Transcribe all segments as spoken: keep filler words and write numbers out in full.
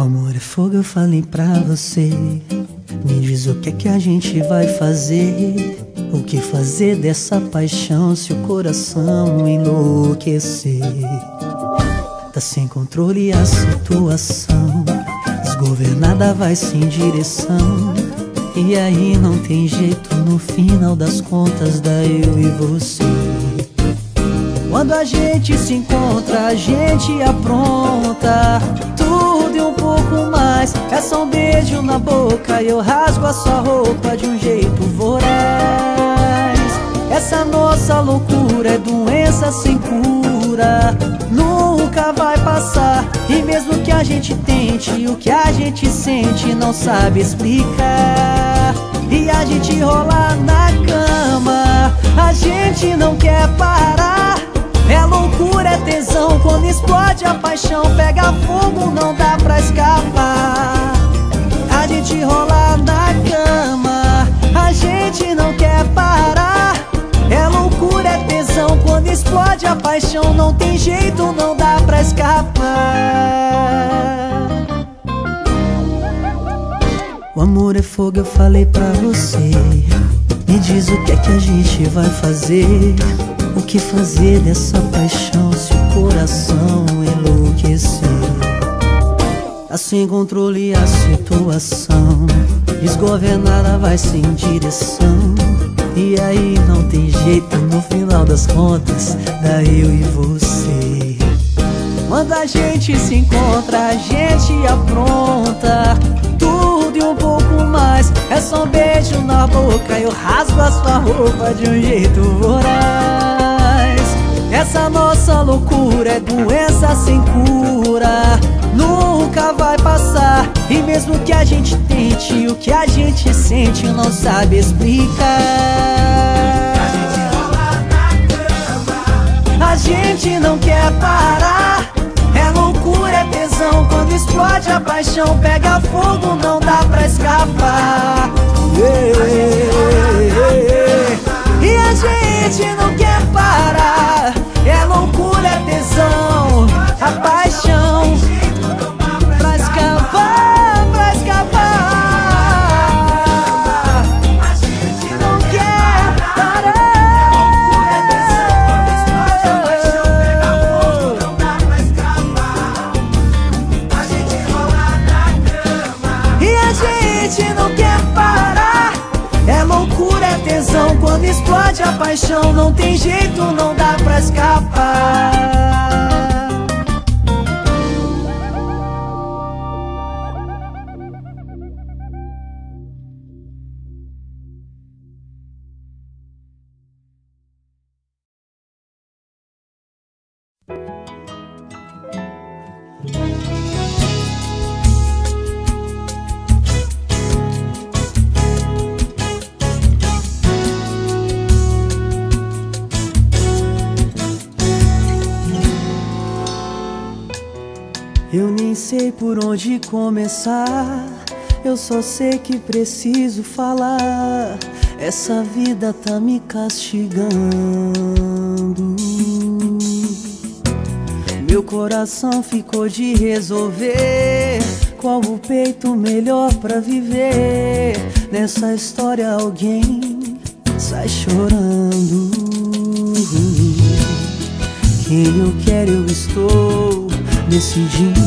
amor é fogo, eu falei pra você. Me diz o que é que a gente vai fazer. O que fazer dessa paixão se o coração enlouquecer? Tá sem controle a situação, desgovernada vai sem direção. E aí não tem jeito, no final das contas dá eu e você. Quando a gente se encontra, a gente apronta tudo e um pouco mais. É só um beijo na boca e eu rasgo a sua roupa de um jeito voraz. Essa nossa loucura é doença sem cura, nunca vai passar. E mesmo que a gente tente, o que a gente sente não sabe explicar. E a gente rola na cama, a gente não quer parar. É loucura, é tesão, quando explode a paixão, pega fogo, não dá pra escapar. A gente rola na cama, a gente não quer parar. É loucura, é tesão, quando explode a paixão, não tem jeito, não dá pra escapar. O amor é fogo, eu falei pra você. Me diz o que é que a gente vai fazer. O que fazer dessa paixão se o coração enlouquecer? Tá sem controle a situação, desgovernada vai sem direção. E aí não tem jeito, no final das contas dá eu e você. Quando a gente se encontra, a gente apronta tudo e um pouco mais. É só um beijo na boca e eu rasgo a sua roupa de um jeito voraz. Essa nossa loucura é doença sem cura, nunca vai passar. E mesmo que a gente tente, o que a gente sente não sabe explicar. A gente rola na cama, a gente não quer parar. É loucura, é tesão, quando explode a paixão, pega fogo, não dá pra escapar. Yeah, yeah, yeah. E a gente não quer parar. É loucura, é tesão, a paixão, pra escapar, pra escapar. A gente não quer parar. É loucura, é tesão, quando explode a paixão, pega fogo, não dá pra escapar. A gente rola na cama e a gente não quer parar. É loucura, é tesão, quando explode a paixão, não tem jeito, não dá pra escapar. Eu nem sei por onde começar, eu só sei que preciso falar. Essa vida tá me castigando. Meu coração ficou de resolver qual o peito melhor pra viver. Nessa história alguém sai chorando. Quem eu quero eu estou decidindo.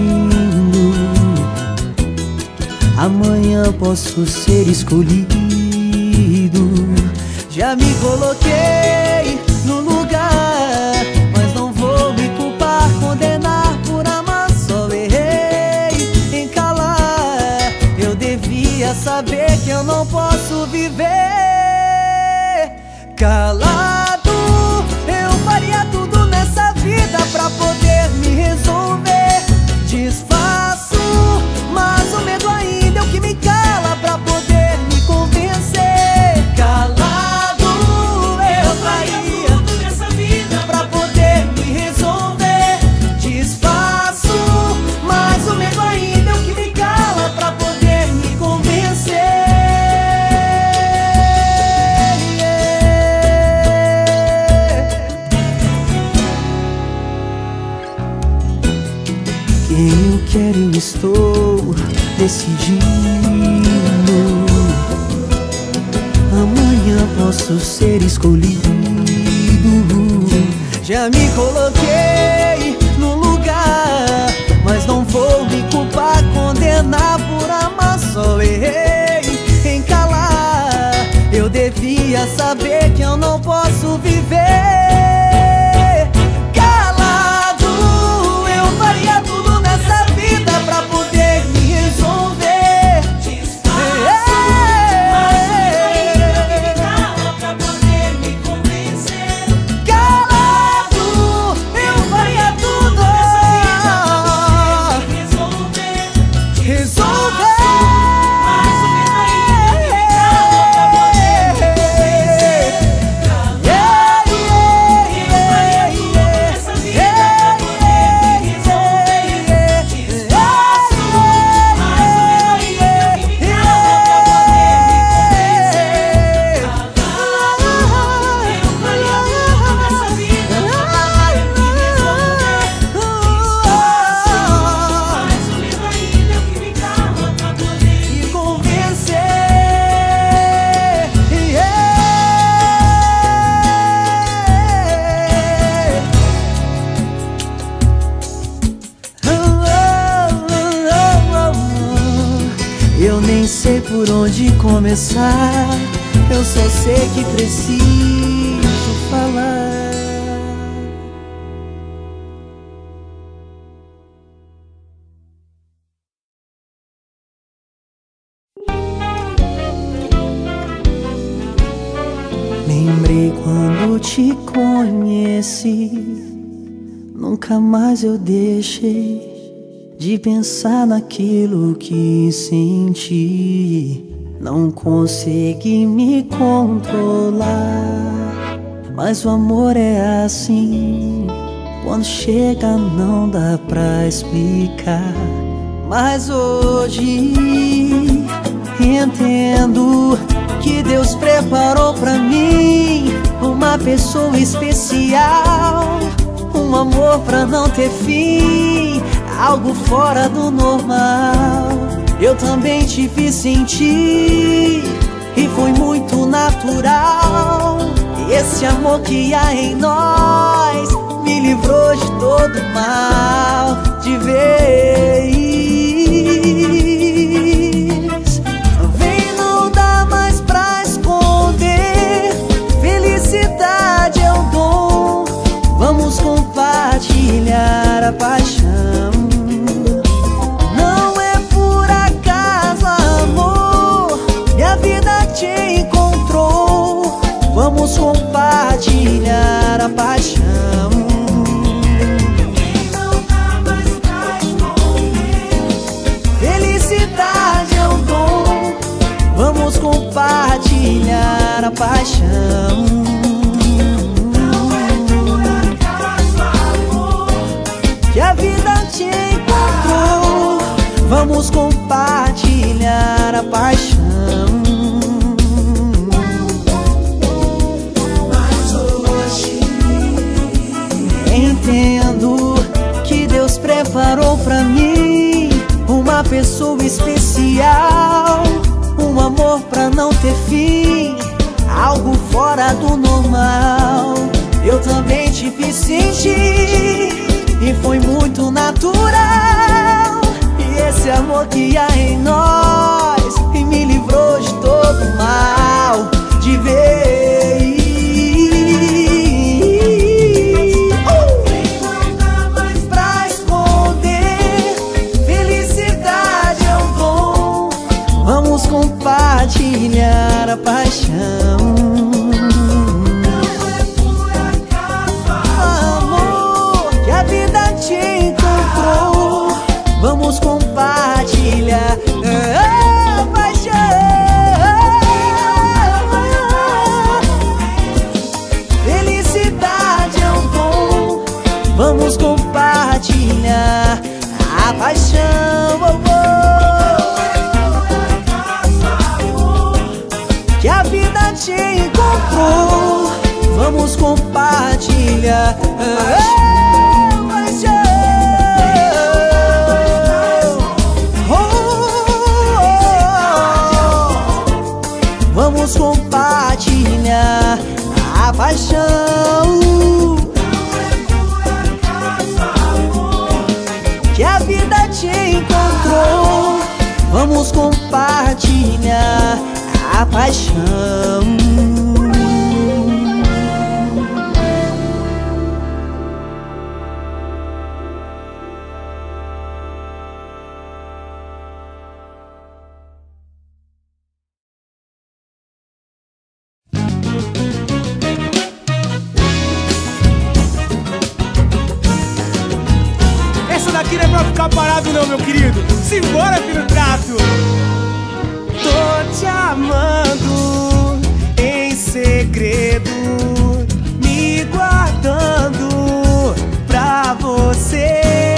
Amanhã posso ser escolhido. Já me coloquei no lugar, mas não vou me culpar, condenar por amar. Só errei em calar. Eu devia saber que eu não posso viver calado. Eu faria tudo nessa vida pra poder me resolver. Desfaço, mas o medo ainda é o que me cala pra poder me convencer. Calado, eu faria tudo nessa vida pra poder me resolver. Desfaço, mas o medo ainda é o que me cala pra poder me convencer. Yeah. quem eu quero eu estou decidindo. Amanhã posso ser escolhido. Já me coloquei no lugar, mas não vou me culpar, condenar por amar. Só errei em calar. Eu devia saber que eu não posso viver calado. Eu faria tudo nessa vida pra poder me resolver. Desfaço, mas me cala pra poder me convencer. Calado, eu faria tudo nessa vida pra poder me resolver. Resolver. Eu nem sei por onde começar, eu só sei que preciso falar. Lembrei quando te conheci, nunca mais eu deixei de pensar naquilo que senti. Não consegui me controlar, mas o amor é assim, quando chega não dá pra explicar. Mas hoje entendo que Deus preparou pra mim uma pessoa especial, um amor pra não ter fim, algo fora do normal. Eu também te fiz sentir e foi muito natural. E esse amor que há em nós me livrou de todo mal de vez. Vem, não dá mais pra esconder, felicidade é o dom. Vamos compartilhar a paixão. Não é por acaso, amor, minha vida te encontrou. Vamos compartilhar a paixão. Não dá mais pra esconder, felicidade é o dom. Vamos compartilhar a paixão. Que a vida te encontrou. Vamos compartilhar a paixão. Mas hoje entendo que Deus preparou pra mim uma pessoa especial, um amor pra não ter fim, algo fora do normal. Eu também te fiz sentir e foi muito natural. E esse amor que há em nós me livrou de todo mal de vez. Não dá mais pra esconder, felicidade é o dom. Vamos compartilhar a paixão. Vamos compartilhar a paixão. Felicidade é um dom. Vamos compartilhar a paixão. Que a vida te encontrou. Vamos compartilhar a paixão. vamos compartilhar a paixão. Essa daqui não é pra ficar parado não, meu querido. Simbora, Fino Trato. Tô te amando em segredo, me guardando pra você.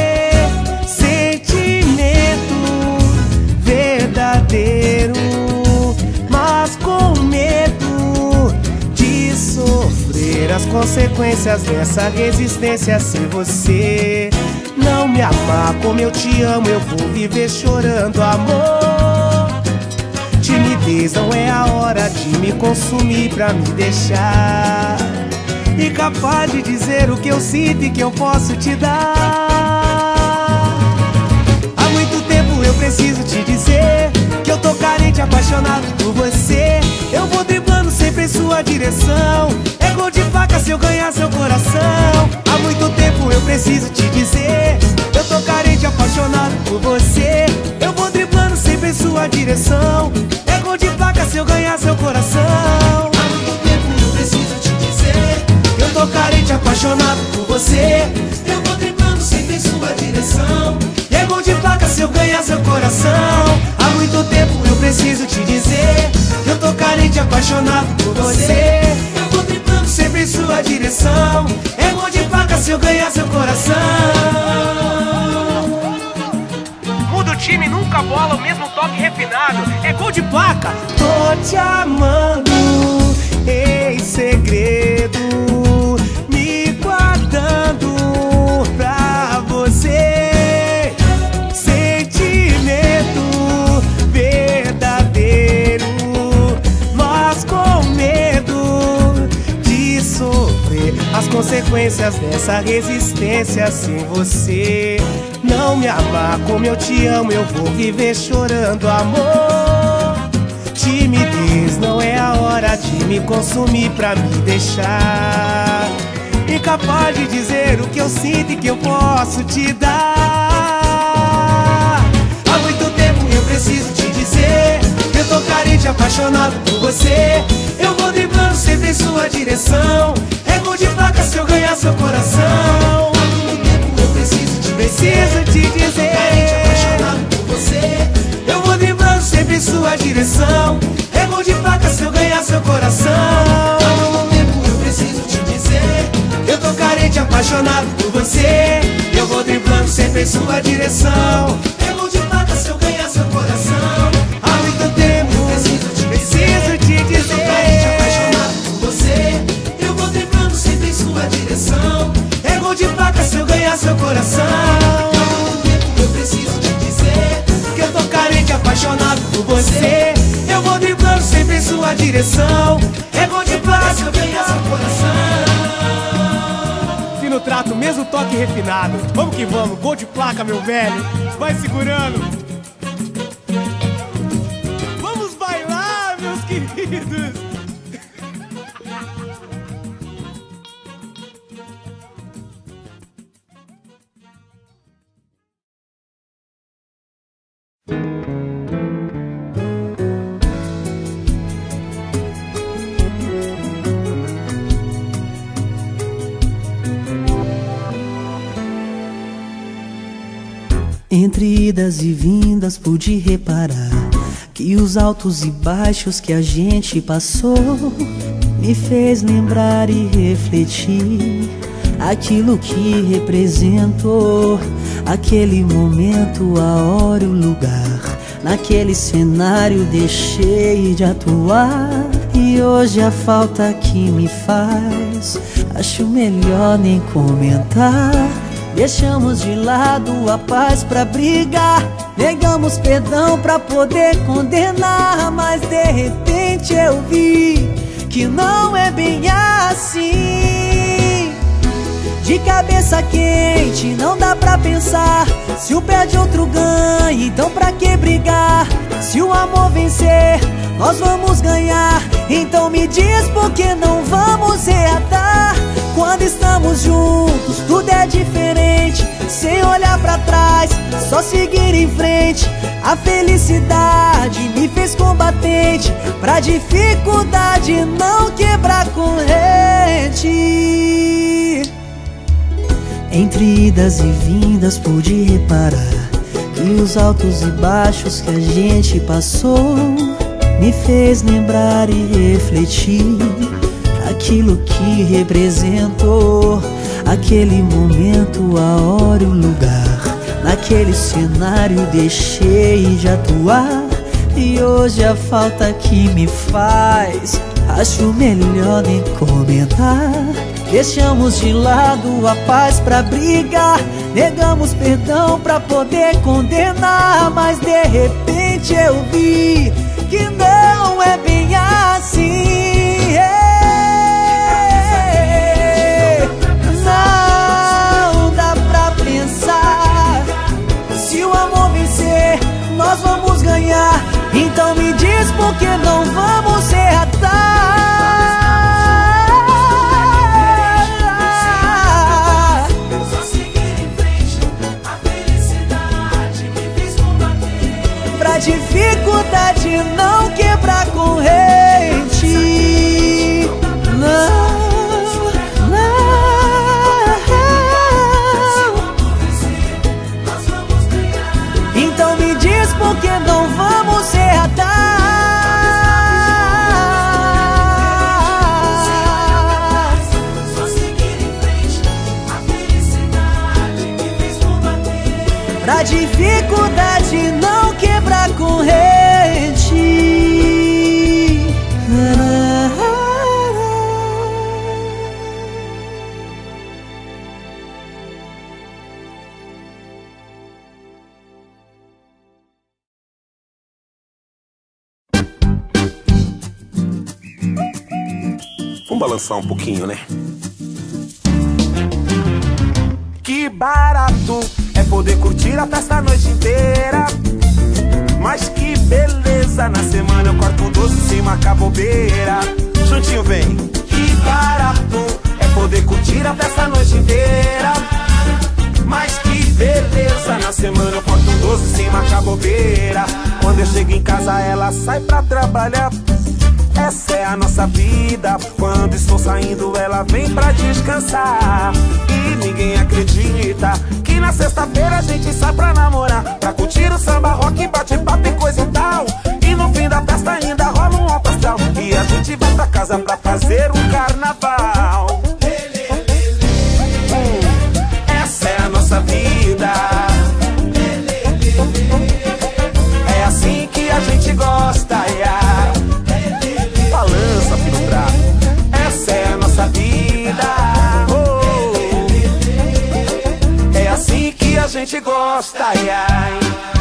Sentimento verdadeiro, mas com medo de sofrer as consequências dessa resistência. Se você não me amar como eu te amo, eu vou viver chorando, amor. Timidez não é a hora de me consumir pra me deixar incapaz de dizer o que eu sinto e que eu posso te dar. Há muito tempo eu preciso te dizer que eu tô carente, apaixonado por você. Eu vou driblando sempre em sua direção. É gol de faca se eu ganhar seu coração. Há muito tempo eu preciso te dizer, eu tô carente, apaixonado por você. Eu vou driblando sempre em sua direção. É gol de faca se eu ganhar seu coração. Há muito tempo eu preciso te dizer, eu tô carente, apaixonado por você. Eu vou driblando sempre em sua direção. É gol de faca se eu ganhar seu coração. Há muito tempo eu preciso te dizer, eu tô carente, apaixonado por você. Eu vou driblando sempre em sua direção. É gol de faca se eu ganhar seu coração. Muda o time, nunca bola, o mesmo toque refinado. É gol de placa. Tô te amando em segredo, me guardando pra você. Sentimento verdadeiro, mas com medo de sofrer as consequências dessa resistência. Sem você não me amar como eu te amo, eu vou viver chorando, amor. Timidez não é a hora de me consumir pra me deixar incapaz de dizer o que eu sinto e que eu posso te dar. Há muito tempo eu preciso te dizer, eu tô carente, apaixonado por você. Eu vou driblando sempre em sua direção. É gol de faca se eu ganhar seu coração. Há muito tempo eu preciso te preciso te dizer, eu tô carente, apaixonado por você. Eu vou driblando sempre em sua direção. É gol de faca se eu ganhar seu coração. Há muito tempo eu preciso te dizer, eu tô carente, apaixonado por você. Eu vou driblando sempre em sua direção. É gol de faca se eu ganhar seu coração. Há muito tempo eu preciso te preciso te dizer, eu tô carente, apaixonado por você. Eu vou driblando sempre em sua direção. É gol de faca se eu ganhar seu coração. Há muito tempo eu preciso te dizer, que eu tô carente, apaixonado por você. Eu vou driblando sempre em sua direção. É gol de faca se eu ganhar seu coração. Fino Trato, mesmo toque refinado. Vamos que vamos, gol de placa, meu velho. Vai segurando. Vamos bailar, meus queridos. Entre idas e vindas pude reparar que os altos e baixos que a gente passou me fez lembrar e refletir aquilo que representou aquele momento, a hora e o lugar. Naquele cenário deixei de atuar e hoje a falta que me faz acho melhor nem comentar. Deixamos de lado a paz pra brigar, negamos perdão pra poder condenar. Mas de repente eu vi que não é bem assim. de cabeça quente, não dá pra pensar. Se um perde, outro ganha, então pra que brigar? Se o amor vencer, nós vamos ganhar. Então me diz por que não vamos reatar. Quando estamos juntos, tudo é diferente. Sem olhar pra trás, só seguir em frente. A felicidade me fez combatente, pra dificuldade não quebrar corrente. Entre idas e vindas pude reparar que os altos e baixos que a gente passou me fez lembrar e refletir aquilo que representou aquele momento, a hora e o lugar. Naquele cenário deixei de atuar, e hoje a falta que me faz acho melhor nem comentar. Deixamos de lado a paz pra brigar, negamos perdão pra poder condenar. Mas de repente eu vi que não é bem assim. É. Não dá pra pensar. Se o amor vencer, nós vamos ganhar. Então me diz por que não vamos reatar. Só seguir em frente, a felicidade me fez combater. Pra dificuldade não quebrar corrente. Não, não. Então me diz por que não vamos reatar. Só seguir em frente, a felicidade me fez combater. Pra dificuldade não quebrar corrente. Vamos balançar um pouquinho, né? Que barato é poder curtir a festa a noite inteira. Mas que beleza, na semana eu corto um doce sem marcar bobeira. Juntinho vem. Que barato é poder curtir a festa a noite inteira. Mas que beleza, na semana eu corto um doce sem marcar bobeira. Quando eu chego em casa ela sai pra trabalhar. Essa é a nossa vida. Quando estou saindo ela vem pra descansar. E ninguém acredita que na sexta-feira a gente sai pra namorar, pra curtir o samba, rock, bate-papo e coisa e tal. E no fim da festa ainda rola um alto astral. E a gente vai pra casa pra fazer um carnaval. hum, Essa é a nossa vida. É assim que a gente gosta, yeah. Balança, filho bravo. Essa é a nossa vida. Oh, é assim que a gente gosta, ai.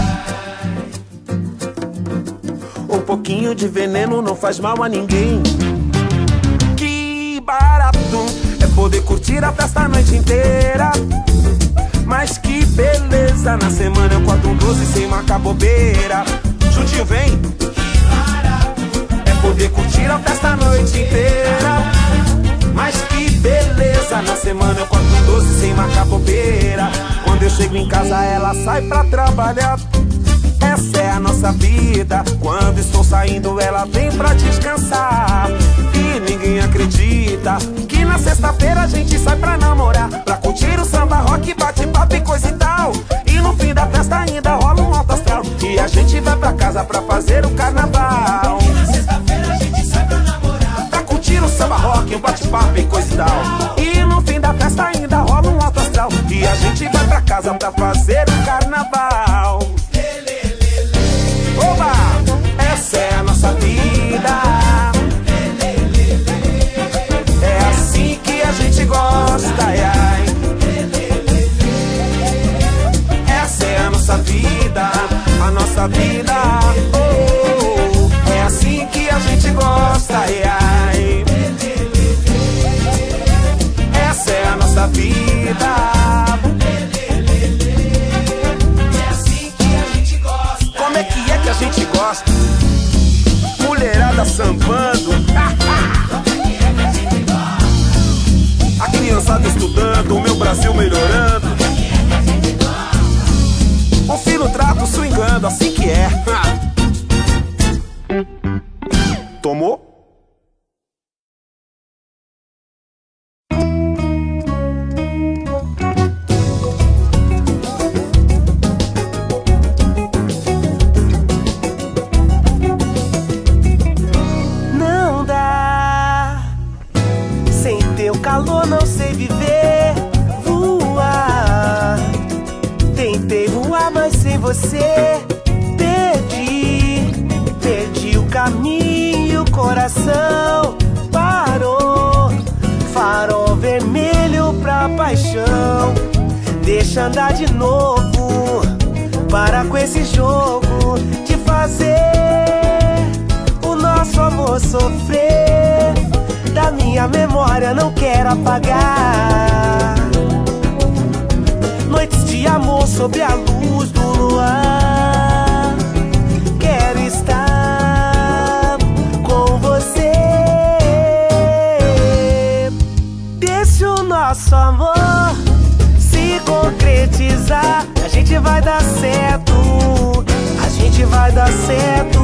Um pouquinho de veneno não faz mal a ninguém. Que barato é poder curtir a festa a noite inteira. Mas que beleza, na semana eu corto um doce sem marcar bobeira. Juntinho vem. Poder curtir a festa a noite inteira. Mas que beleza, na semana eu corto um doce sem marcar bobeira. Quando eu chego em casa ela sai pra trabalhar. Essa é a nossa vida. Quando estou saindo ela vem pra descansar. E ninguém acredita que na sexta-feira a gente sai pra namorar, pra curtir o samba, rock, bate-papo e coisa e tal. E no fim da festa ainda rola um alto astral. E a gente vai pra casa pra fazer o carnaval. O samba rock, um bate-papo e coisa e tal. E no fim da festa ainda rola um alto astral. E a gente vai pra casa pra fazer o carnaval. Oba! Essa é a nossa vida. É assim que a gente gosta, ai. Essa é a nossa vida, a nossa vida. Oh, é assim que a gente gosta, ai. Essa é a nossa vida. safado, assim que é. Tomou? Não dá, sem teu calor não sei viver. Voar, tentei voar, mas sem você perdi, perdi o caminho, o coração parou. Farol vermelho pra paixão, deixa andar de novo. Para com esse jogo de fazer o nosso amor sofrer. Da minha memória não quero apagar noites de amor sob a luz do luar. Quero estar com você. Deixa o nosso amor se concretizar. A gente vai dar certo, a gente vai dar certo.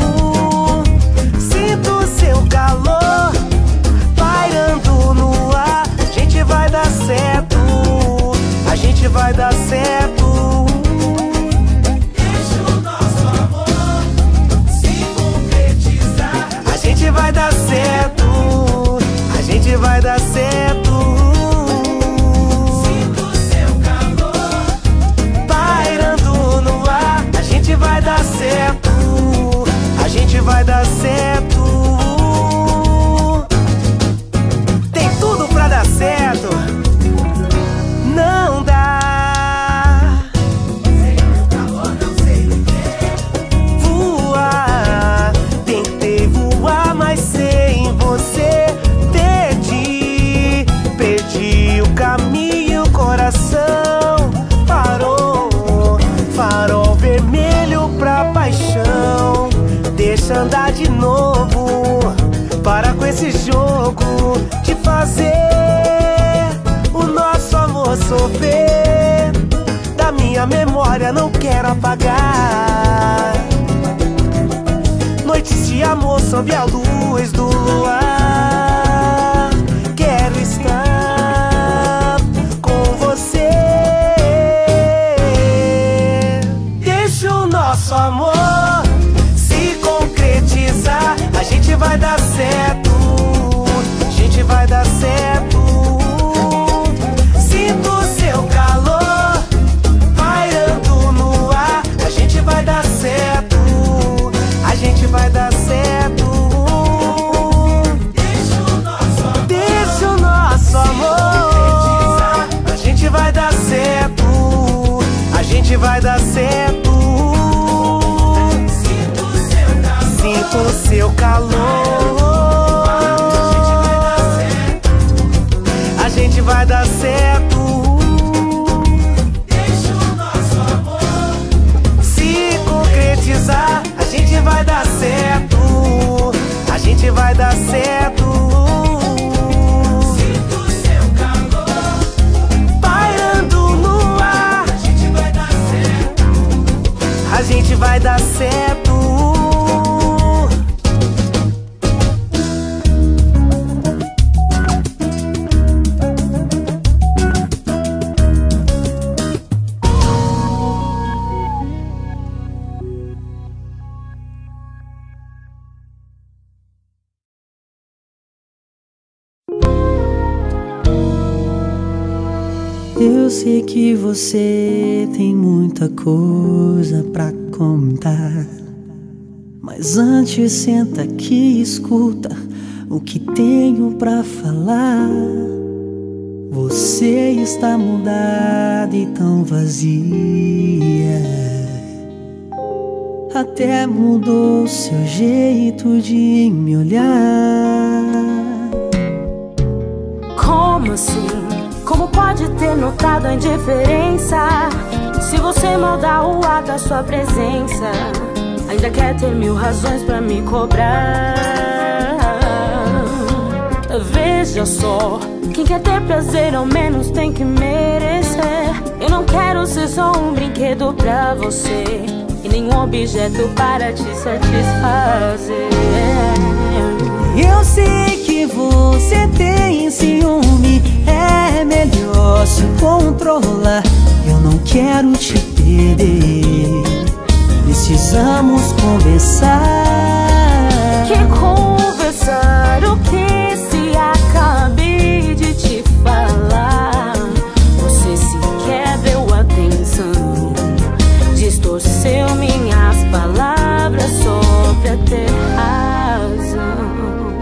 Sinto seu calor pairando no ar. A gente vai dar certo, a gente vai dar certo. Deixa o nosso amor se concretizar. A gente vai dar certo, a gente vai dar certo. Sinto seu calor pairando no ar. A gente vai dar certo, a gente vai dar certo. Tem tudo pra dar certo. Não dá, sem o calor não sei viver. Voar, tentei voar, mas sem você perdi, perdi o caminho, o coração parou. Farol vermelho pra paixão, deixa andar de novo. Para com esse jogo de fazer o nosso amor sofrer. Da minha memória não quero apagar noites de amor sob a luz do luar. Quero estar com você. Deixa o nosso amor se concretizar. A gente vai dar certo, a gente vai dar certo. Sinto seu calor pairando no ar. A gente vai dar certo, a gente vai dar certo. Deixa o nosso amor, deixa o nosso amor. A gente vai dar certo, a gente vai dar certo. Sinto o seu calor, a gente vai dar certo. Deixa o nosso amor se concretizar. A gente vai dar certo, a gente vai dar certo. Sinto o seu calor pairando no ar. A gente vai dar certo, a gente vai dar certo. Eu sei que você tem muita coisa pra contar, mas antes senta aqui e escuta o que tenho pra falar. Você está mudada e tão vazia, até mudou seu jeito de me olhar. Como assim? Como pode ter notado a indiferença? Se você maldar o ar da sua presença, ainda quer ter mil razões pra me cobrar. Veja só, quem quer ter prazer ao menos tem que merecer. Eu não quero ser só um brinquedo pra você, e nenhum objeto para te satisfazer. Eu sei que você tem ciúme, é melhor se controlar. Eu não quero te perder, precisamos conversar. Que conversar? O que se acabei de te falar? Você sequer deu atenção, distorceu minhas palavras só pra ter razão.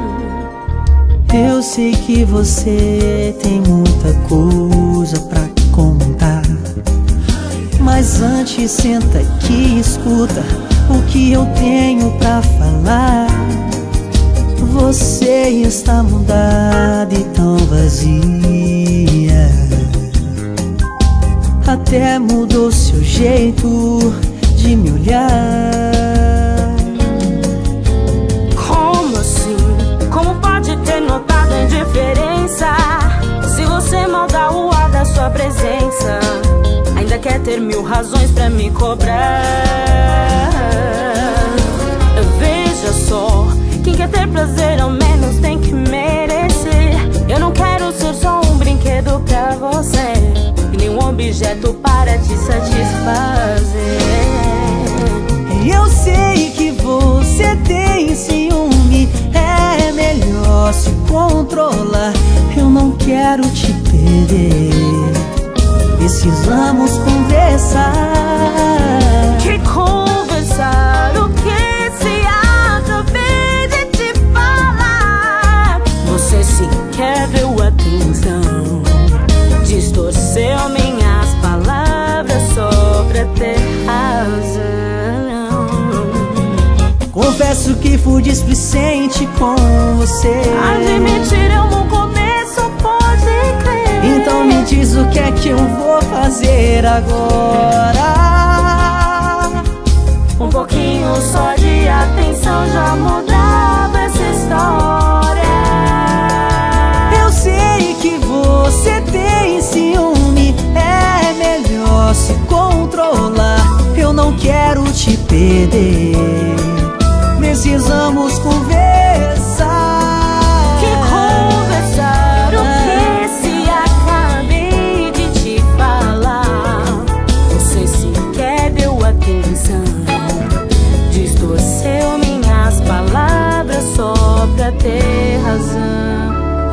Eu sei que você tem muita coisa pra contar, mas antes senta aqui e escuta o que eu tenho pra falar. Você está mudada e tão vazia, até mudou seu jeito de me olhar. Como assim? Como pode ter notado a indiferença? Se você malda o ar da sua presença, ainda quer ter mil razões pra me cobrar. Veja só, quem quer ter prazer ao menos tem que merecer. Eu não quero ser só um brinquedo pra você, e nenhum objeto para te satisfazer. Eu sei que você tem ciúme, é melhor se controlar. Eu não quero te perder, precisamos conversar. Que conversar? O que se acabei de te falar? Você sequer deu atenção, distorceu minhas palavras só pra ter razão. Confesso que fui displicente com você. Admitir é um começo, pode crer. Então me diz o que é que eu vou fazer agora. Um pouquinho só de atenção já mudava essa história. Eu sei que você tem ciúme, é melhor se controlar. Eu não quero te perder, precisamos conversar. Que conversar? O que se acabei de te falar? Você sequer deu atenção, distorceu minhas palavras só pra ter razão.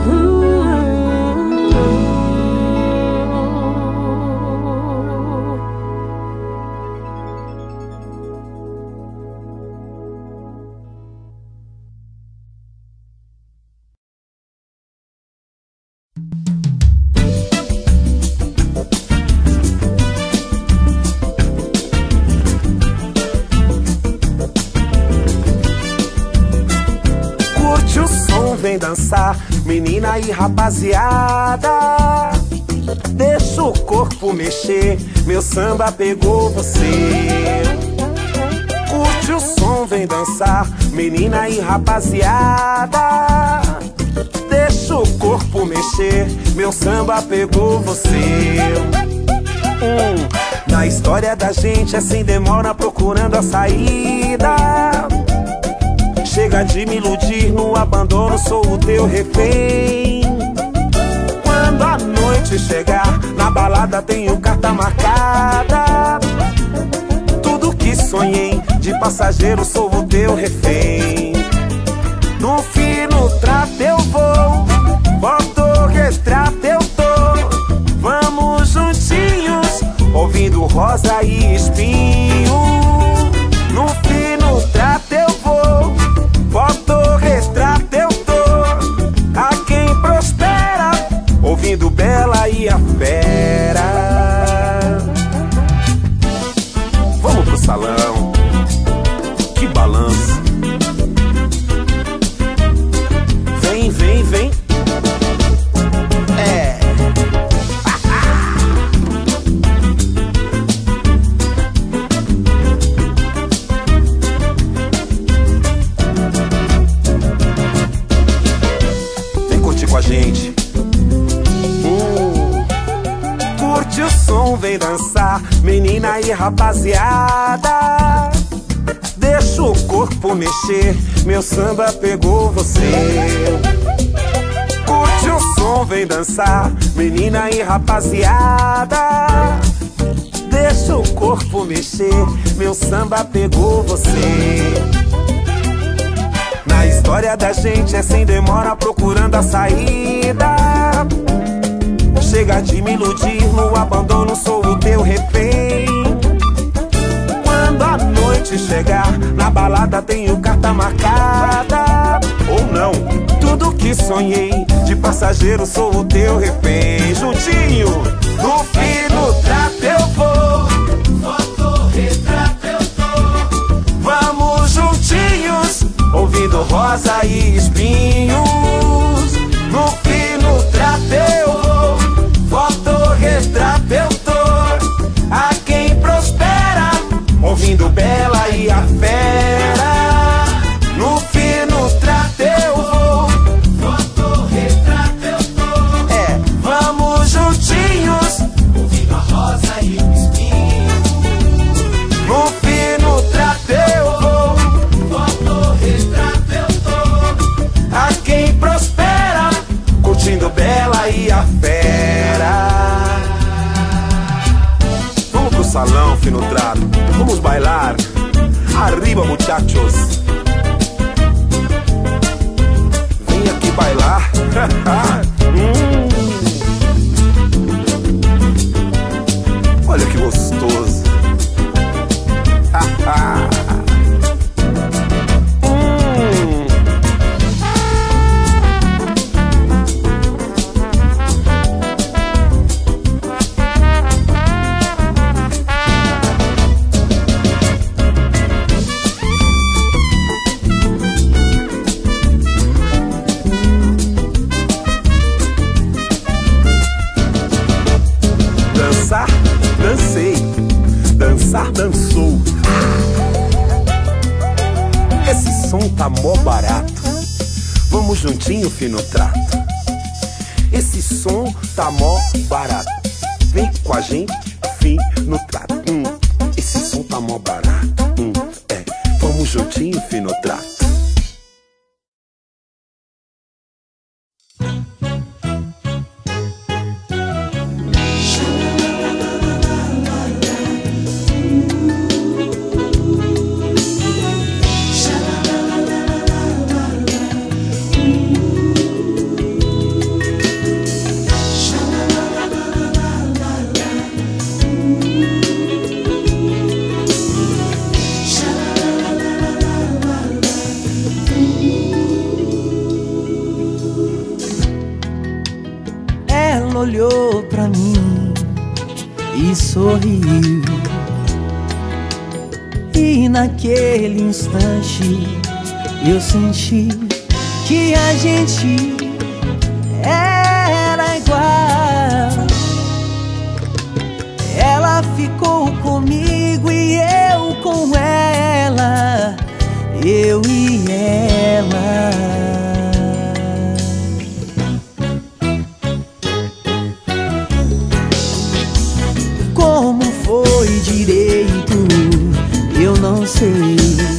Vem dançar, menina e rapaziada, deixa o corpo mexer, meu samba pegou você. Curte o som, vem dançar, menina e rapaziada, deixa o corpo mexer, meu samba pegou você. Hum, na história da gente é sem demora procurando a saída. Chega de me iludir, no abandono sou o teu refém. Quando a noite chegar, na balada tenho carta marcada. Tudo que sonhei, de passageiro sou o teu refém. No fino trato eu vou, fotorretrato eu tô. Vamos juntinhos, ouvindo rosa e espinho. No fino trato eu vou, fotorretrato eu tô. A quem prospera, ouvindo Bela e a Fera. Vamos pro salão, que balanço. Vem, vem, vem. É. Vem curtir com a gente. Hum. vem dançar, menina e rapaziada. Deixa o corpo mexer, meu samba pegou você. Curte o som, vem dançar, menina e rapaziada. Deixa o corpo mexer, meu samba pegou você. Na história da gente é sem demora procurando a saída. Chega de me iludir, no abandono sou o teu refém. Quando a noite chegar, na balada tenho carta marcada. Ou não, tudo que sonhei, de passageiro sou o teu refém. Juntinho, no fim do trato eu vou, fotorretrato eu tô. Vamos juntinhos, ouvindo rosa e espinhos. No fim do trato eu vou, fotorretrato eu tô. A quem prospera, ouvindo Bela e a Fera. No fino trato eu vou, fotorretrato eu tô. É, vamos juntinhos, ouvindo a rosa e o espinho. No fino trato eu vou, fotorretrato eu tô. A quem prospera, curtindo Bela e a Fera. Vamos pro salão, fino trato, vamos bailar. Arriba, muchachos. Vem aqui bailar. hum. Olha que gostoso. hum. Dançar, dancei. Dançar, dançou. Esse som tá mó barato. Vamos juntinho, fino trato. Esse som tá mó barato. Vem com a gente, fino trato. Hum, esse som tá mó barato. Hum, é, vamos juntinho, fino trato. Olhou pra mim e sorriu, e naquele instante eu senti que a gente era igual. Ela ficou comigo e eu com ela, eu e ela. Como foi direito, eu não sei,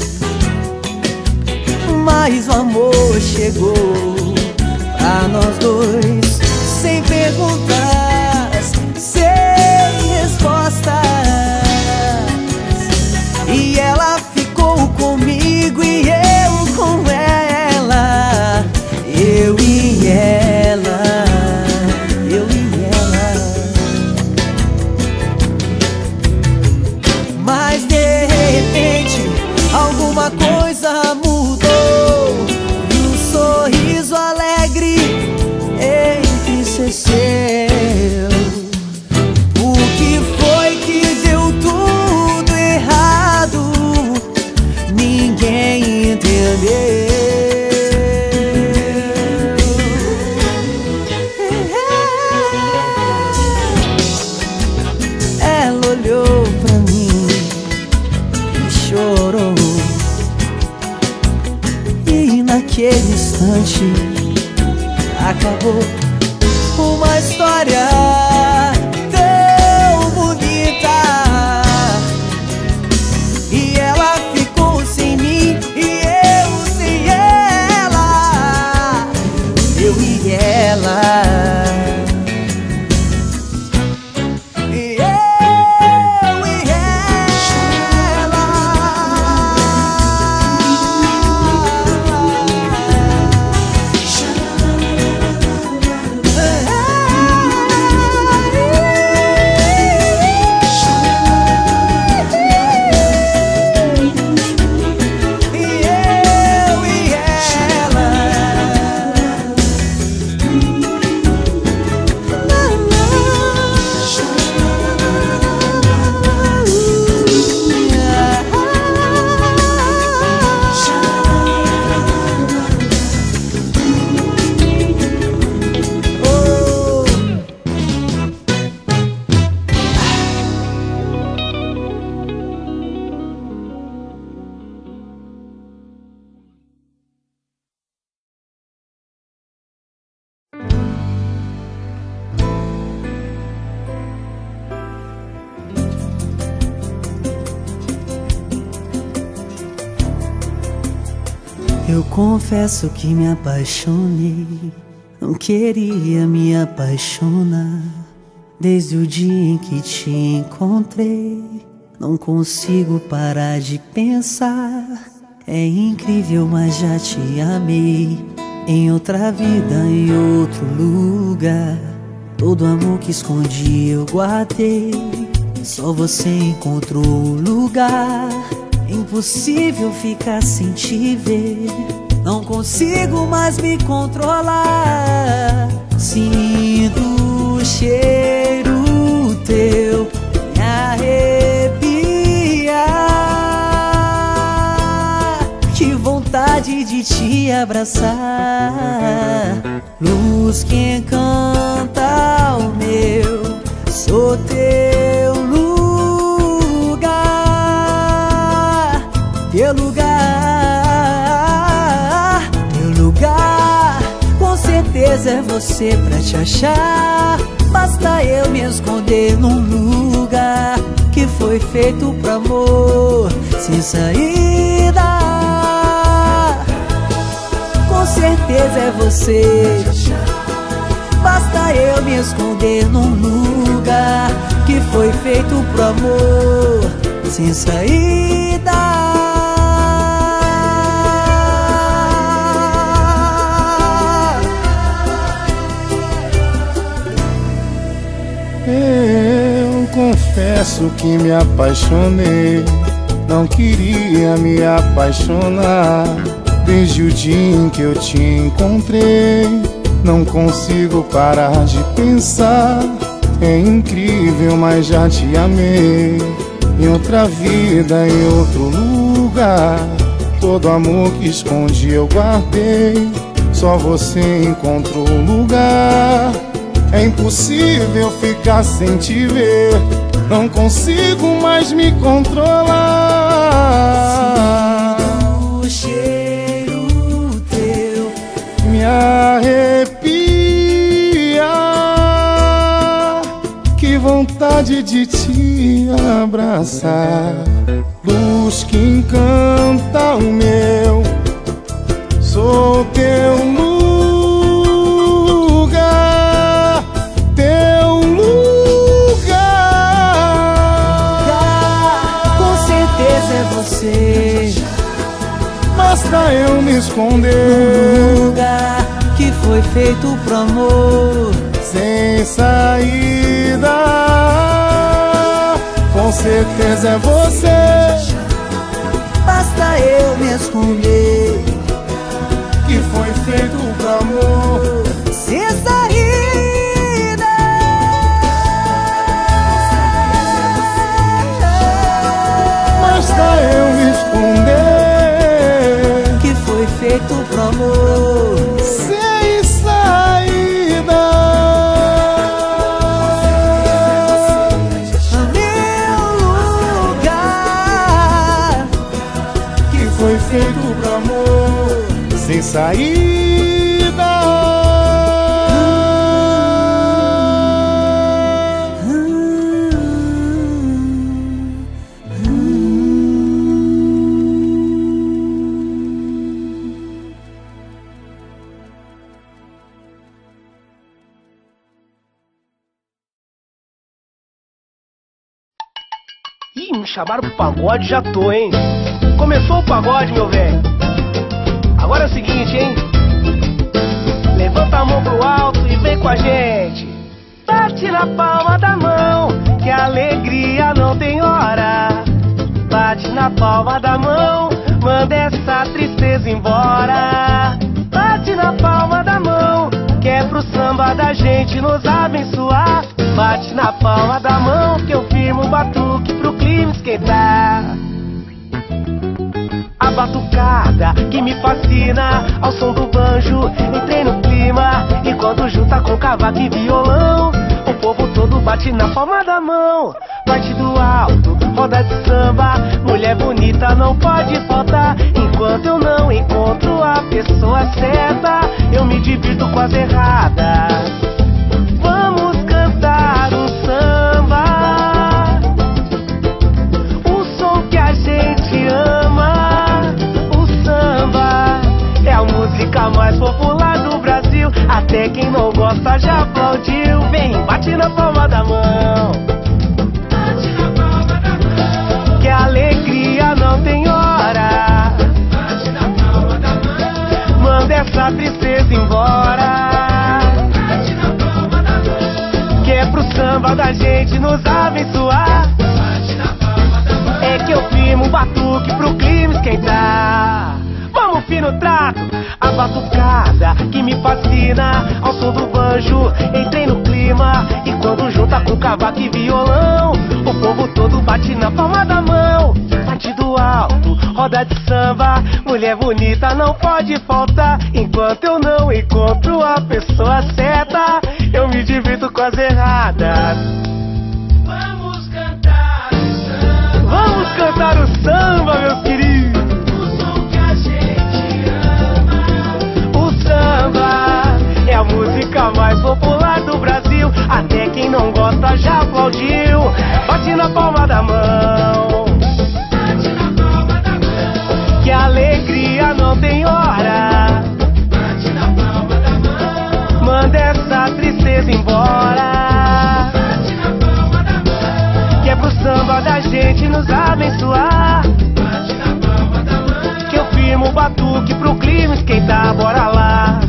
mas o amor chegou pra nós dois, sem perguntas, sem respostas. E ela ficou comigo e eu com ela, eu e ela. Mas de repente alguma coisa mudou e um sorriso alegre entristeceu. O que foi que deu tudo errado? Ninguém entendeu. Ela olhou pra mim, chorou, e naquele instante acabou uma história tão bonita. Eu confesso que me apaixonei, não queria me apaixonar. Desde o dia em que te encontrei, não consigo parar de pensar. É incrível, mas já te amei. Em outra vida, em outro lugar. Todo amor que escondi eu guardei. Só você encontrou o lugar. Impossível ficar sem te ver. Não consigo mais me controlar. Sinto o cheiro teu me arrepiar. Que vontade de te abraçar. Luz que encanta o meu, sou teu lugar. Teu lugar, teu lugar. Com certeza é você pra te achar. Basta eu me esconder num lugar que foi feito pro amor, sem saída. Com certeza é você. Basta eu me esconder num lugar que foi feito pro amor, sem saída. Eu confesso que me apaixonei, não queria me apaixonar. Desde o dia em que eu te encontrei, não consigo parar de pensar. É incrível, mas já te amei. Em outra vida, em outro lugar. Todo amor que escondi eu guardei. Só você encontrou o lugar. É impossível ficar sem te ver. Não consigo mais me controlar. O cheiro teu me arrepia. Que vontade de te abraçar. Luz que encanta o meu, sou teu lugar. Teu lugar. Com certeza é você. Basta eu me esconder num lugar que foi feito pro amor, sem saída. Com certeza é você. Basta eu me esconder que foi feito pro amor, sem saída. Basta eu me esconder que foi feito pro amor, sem saída. meu lugar Que foi feito pro amor, sem saída. Ih, me chamaram pro pagode, já tô, hein? Começou o pagode, meu velho. Agora é o seguinte, hein? Levanta a mão pro alto e vem com a gente. Bate na palma da mão, que a alegria não tem hora. Bate na palma da mão, manda essa tristeza embora. Bate na palma da mão, que é pro samba da gente nos abençoar. Bate na palma da mão, que eu firmo o batuque pro clima esquentar. A batucada que me fascina, ao som do banjo, entrei no clima. E quando junta com cavaco e violão, o povo todo bate na palma da mão. Parte do alto, roda de samba, mulher bonita não pode faltar. Enquanto eu não encontro a pessoa certa, eu me divirto com as erradas. Vamos cantar um samba, o som que a gente ama. O samba gosta já aplaudiu. Vem, bate na palma da mão. Bate na palma da mão. Que a alegria não tem hora. Bate na palma da mão. Manda essa tristeza embora. Bate na palma da mão. Que é pro samba da gente nos abençoar. Bate na palma da mão. É que eu firmo o batuque pro clima esquentar. Vamos, fino trato, a batucada que me fascina. Ao som do banjo, entrei no clima. E quando junta com cavaco e violão, o povo todo bate na palma da mão. Partido alto, roda de samba. Mulher bonita não pode faltar. Enquanto eu não encontro a pessoa certa, eu me divirto com as erradas. Vamos cantar o samba. Vamos cantar o samba, meus queridos. É a música mais popular do Brasil. Até quem não gosta já aplaudiu. Bate na palma da mão. Bate na palma da mão. Que a alegria não tem hora. Bate na palma da mão. Manda essa tristeza embora. Bate na palma da mão. Que é pro samba da gente nos abençoar. Bate na palma da mão. Que eu firmo o batuque pro clima esquentar. Bora lá.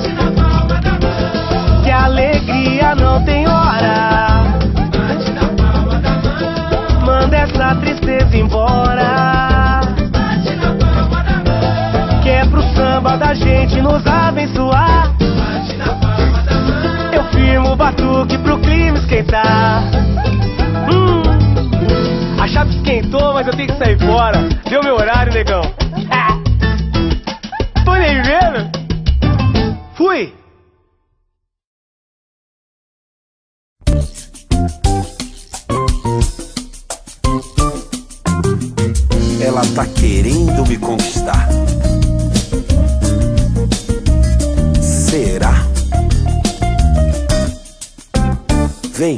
Que a alegria não tem hora. Bate na palma da mão. Manda essa tristeza embora. Bate na palma da mão. Que é pro samba da gente nos abençoar. Bate na palma da mão. Eu firmo o batuque pro clima esquentar. Hum, a chapa esquentou, mas eu tenho que sair fora. Deu meu horário, negão. Tô nem vendo. Fui. Ela tá querendo me conquistar. Será? Vem.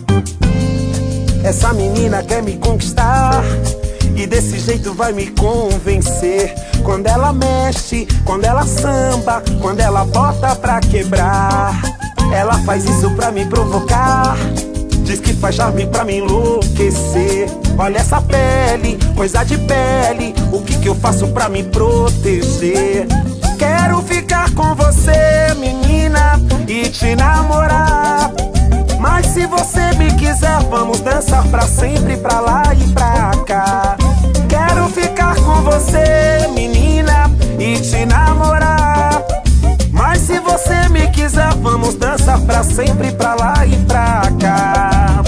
Essa menina quer me conquistar e desse jeito vai me convencer. Quando ela mexe, quando ela samba, quando ela bota pra quebrar, ela faz isso pra me provocar. Diz que faz charme pra me enlouquecer. Olha essa pele, coisa de pele. O que que eu faço pra me proteger? Quero ficar com você, menina, e te namorar. Mas se você me quiser, vamos dançar pra sempre, pra lá e pra cá. Quero ficar com você, menina, e te namorar. Mas se você me quiser, vamos dançar pra sempre, pra lá e pra cá.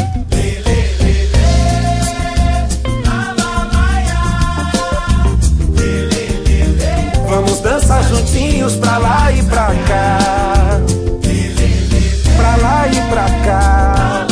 Vamos dançar juntinhos pra lá e pra cá. Pra lá e pra cá.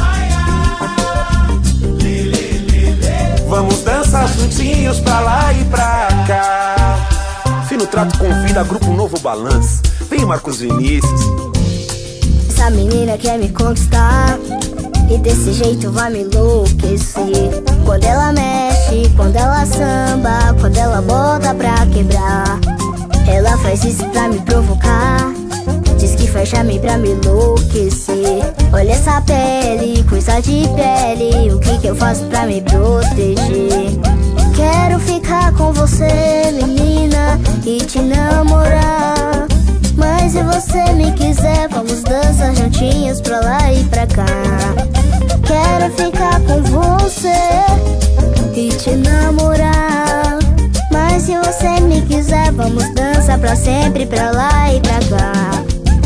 Vamos dançar juntinhos pra lá e pra cá. Fino Trato convida Grupo Novo Balanço. Vem, Marcos Vinícius. Essa menina quer me conquistar e desse jeito vai me enlouquecer. Quando ela mexe, quando ela samba, quando ela bota pra quebrar, ela faz isso pra me provocar. Diz que faz charme pra me enlouquecer. Olha essa pele, coisa de pele. O que que eu faço pra me proteger? Quero ficar com você, menina, e te namorar. Mas se você me quiser, vamos dançar juntinhos pra lá e pra cá. Quero ficar com você e te namorar. Mas se você me quiser, vamos dançar pra sempre, pra lá e pra cá.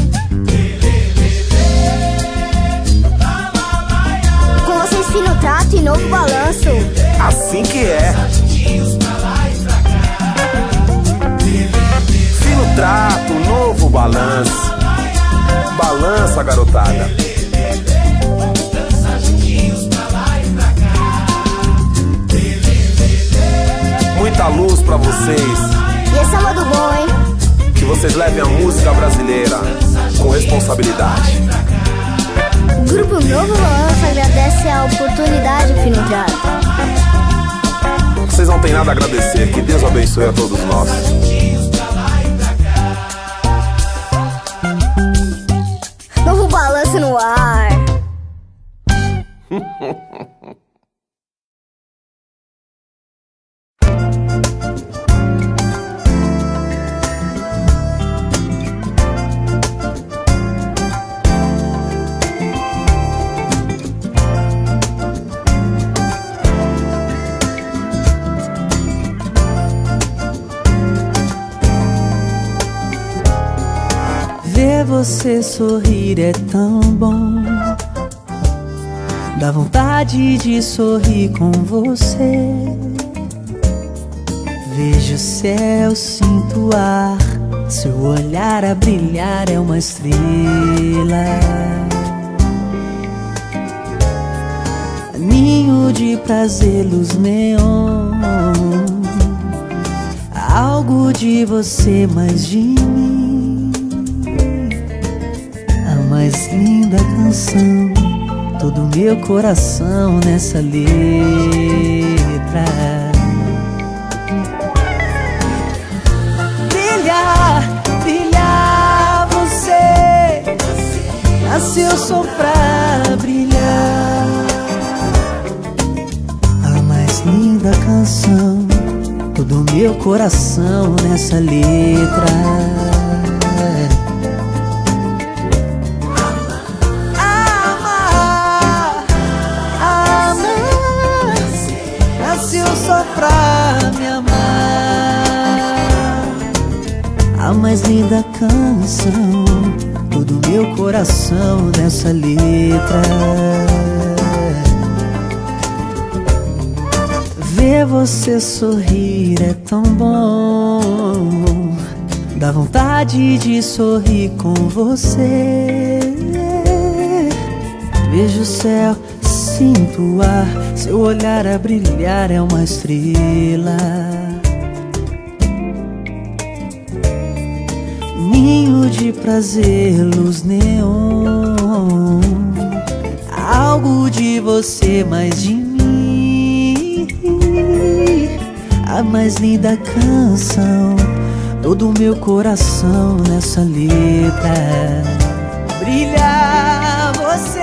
Com vocês, Fino Trato e Novo Balanço. Assim que é. Fino Trato, Novo Balanço. Balança, garotada. Muita luz pra vocês. E esse é modo bom, hein? Que vocês levem a música brasileira com responsabilidade. O Grupo Novo Balanço agradece a oportunidade, Fino Trato. Vocês não têm nada a agradecer. Que Deus abençoe a todos nós. Mix no ar. Ver você sorrir é tão bom, dá vontade de sorrir com você. Vejo o céu, sinto o ar, seu olhar a brilhar é uma estrela. Ninho de prazer, luz neon, algo de você, mais de mim. Mais linda canção, todo meu coração nessa letra. Brilhar, brilhar, você nasceu só pra brilhar. A mais linda canção, todo meu coração nessa letra. Só pra me amar, a mais linda canção, todo meu coração nessa letra. Ver você sorrir é tão bom, dá vontade de sorrir com você. Vejo o céu, sinto o ar, seu olhar a brilhar é uma estrela. Ninho de prazer, luz neon, algo de você, mais de mim. A mais linda canção, todo meu coração nessa letra. Brilha você,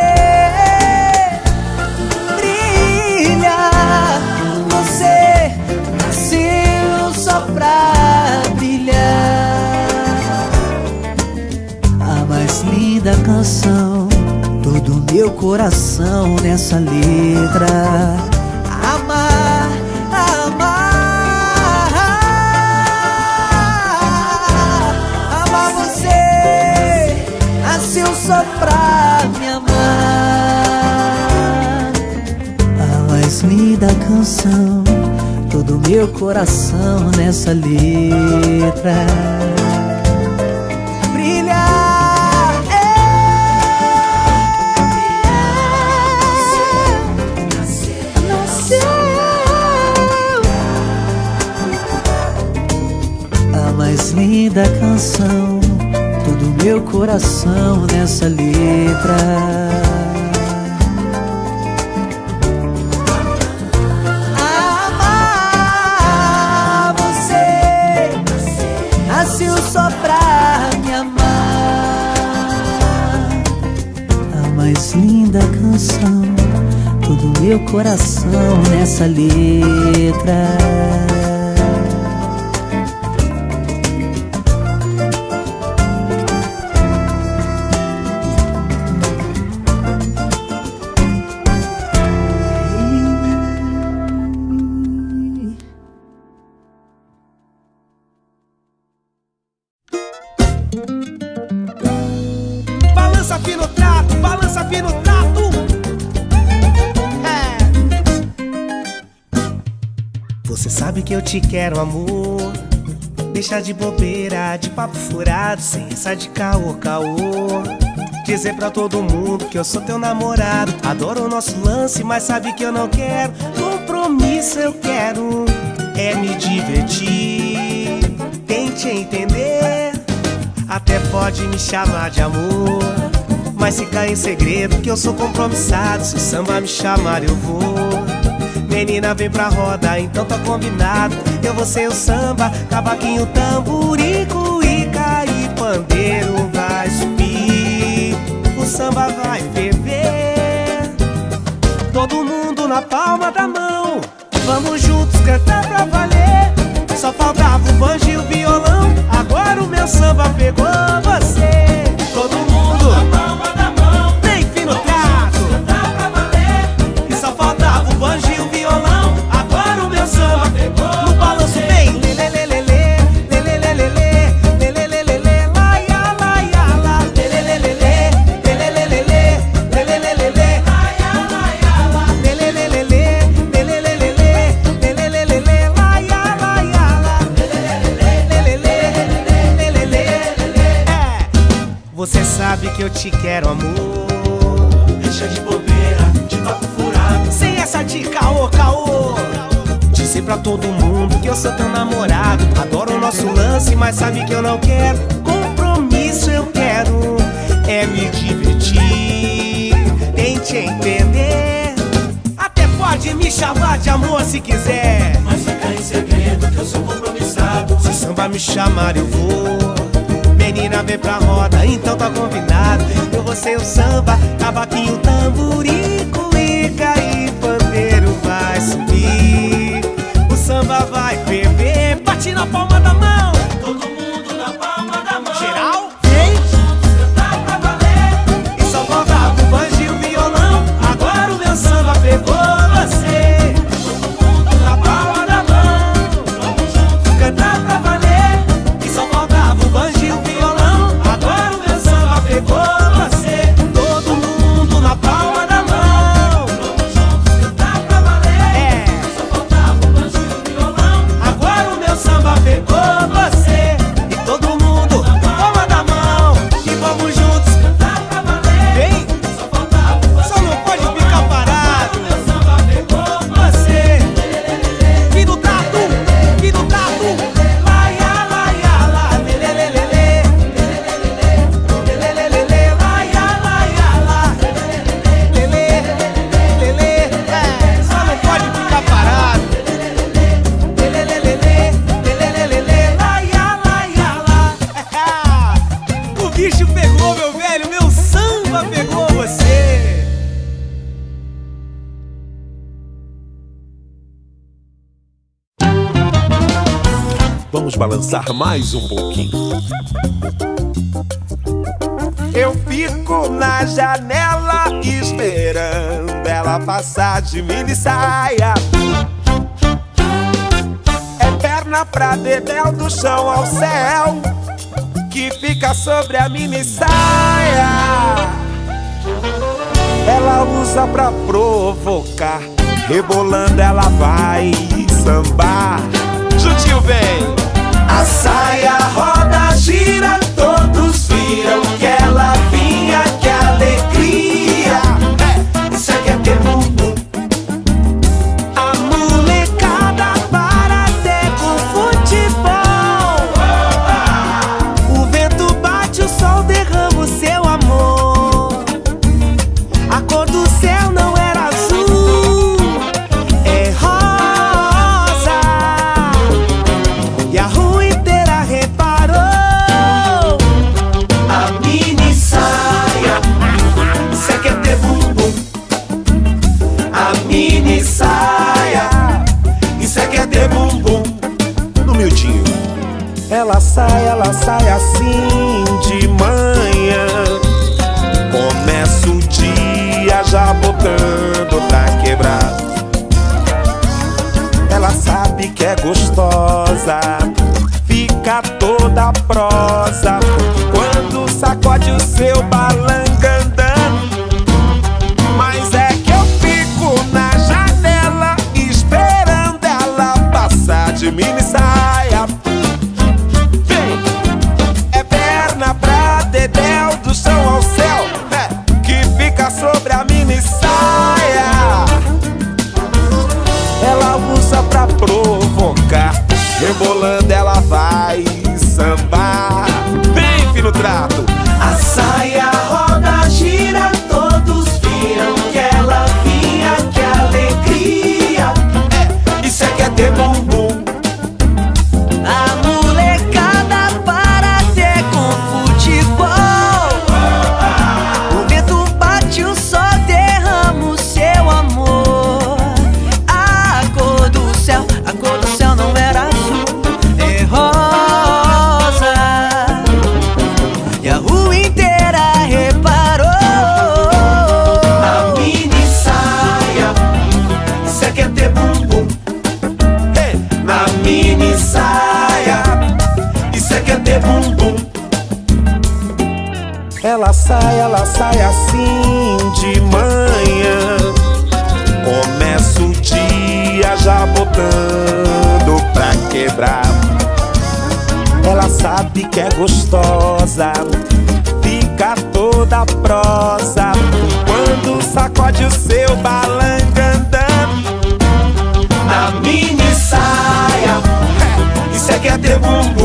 você nasceu só pra brilhar. A mais linda canção, todo meu coração nessa letra. Amar, amar, amar você, nasceu só pra me amar. A mais linda canção, todo meu coração nessa letra. Brilhar, é, nasceu, a mais linda canção, todo meu coração nessa letra. Só pra me amar, a mais linda canção, todo meu coração nessa letra. Balança fino trato, balança fino trato. É. Você sabe que eu te quero, amor. Deixa de bobeira, de papo furado, sem essa de caô, caô. Dizer pra todo mundo que eu sou teu namorado. Adoro o nosso lance, mas sabe que eu não quero compromisso, eu quero é me divertir. Tente entender, até pode me chamar de amor, mas fica em segredo que eu sou compromissado. Se o samba me chamar eu vou. Menina, vem pra roda, então tá combinado. Eu vou ser o samba, cavaquinho, tamborico e cair pandeiro vai subir. O samba vai ferver. Todo mundo na palma da mão, vamos juntos cantar pra valer. Só faltava o banjo e o violão, agora o meu samba pegou você. Todo mundo na palma da mão, bem fino trato, cantar pra valer. E só faltava o banjo e o violão, agora o meu samba pegou. No balanço bem, lelelelele, lelelelele, lelelelele, laia, laia, la, lelelelele, lelelelele, lelelelele, laia, laia, la, lelelelele, lelelelele, lelelelele, laia, laia, la, lelelelele, lelelelele. É, você sabe que eu te quero, amor. Deixa de bobeira, de papo furado, sem essa de caô, caô. Dizer pra todo mundo que eu sou teu namorado. Adoro o nosso lance, mas sabe que eu não quero compromisso, eu quero é me divertir, tente entender. Até pode me chamar de amor se quiser, mas fica em segredo que eu sou compromissado. Se samba me chamar eu vou. Menina, vem pra roda, então tá combinado. Eu vou ser o samba, cavaquinho, tamborim, cuíca e pandeiro vai subir. O samba vai ferver, bate na palma da mão. Todo mundo na palma da mão. Geral, vem, cantar pra valer. E só faltava o banjo e o violão, agora o meu samba pegou você. Todo mundo na palma da mão, vamos juntos cantar pra valer. E só faltava o banjo e o violão, agora o meu samba pegou você. Todo mundo na palma da mão, vamos juntos cantar pra valer. É, só faltava o banjo e o violão, agora o meu samba pegou você. E todo mundo na palma da mão, e vamos juntos cantar pra valer. Vem, só faltava o banjo, só não pode ficar parado. O meu samba pegou você. Fim do trato, fim do trato, laia, laia, la, lelelelele, lelelelele, laia, laia, la, lele, lele, é, só não pode ficar parado. Lelelelele, lelelelele, laia, laia, la. O bicho pegou, meu velho, meu samba pegou você. Vamos balançar mais um pouquinho. Eu fico na janela esperando ela passar de mini saia. É perna pra dedéu, do chão ao céu, que fica sobre a mini saia. Ela usa pra provocar, rebolando ela vai sambar. Juntinho vem. A saia roda, gira, todos viram que ela vinha, que alegria. É, isso aqui é ter bumbum. A molecada para até com futebol. O vento bate, o sol derrama o seu amor. A cor do céu não era azul, é rosa. E a rua inteira reparou. A mini saia, cê quer ter bumbum. A mini saia, e cê quer ter bumbum. No miudinho. Ela sai, ela sai assim de manhã. Começa o dia já botando pra quebrar. Ela sabe que é gostosa, fica toda prosa quando sacode o seu balangandã. Mas é que eu fico na janela esperando ela passar de mini saia. Vem, é perna pra dedéu, do chão ao céu, é, que fica sobre a mini saia. Ela usa pra provocar, rebolando ela vai sambar. Bem fino trato. A saia roda, gira, todos viram que ela vinha, que alegria. É, isso é que é ter bumbum. A molecada para até com futebol. O vento Ela sai, ela sai assim de manhã. Começa o dia já botando pra quebrar. Ela sabe que é gostosa, fica toda prosa quando sacode o seu balangandã na mini saia. Isso é que é ter bumbum